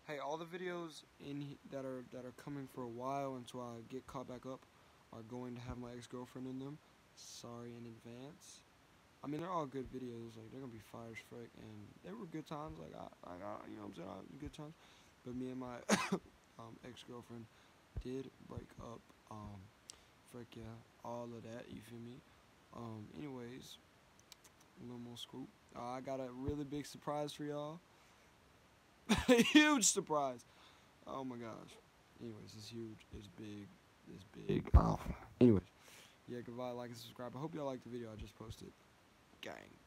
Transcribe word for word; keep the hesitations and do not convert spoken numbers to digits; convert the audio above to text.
Hey, all the videos in he- that are that are coming for a while until I get caught back up are going to have my ex-girlfriend in them. Sorry in advance. I mean, they're all good videos. Like, they're gonna be fire as frick, and they were good times. Like, I, I got, you know what I'm saying, I, good times. But me and my um, ex-girlfriend did break up. Um, frick yeah, all of that. You feel me? Um, anyways, a little more scoop. Uh, I got a really big surprise for y'all. Huge surprise. Oh my gosh. Anyways, it's huge. It's big. It's big. Oh. Anyways, yeah, goodbye, like and subscribe. I hope y'all liked the video I just posted. Gang.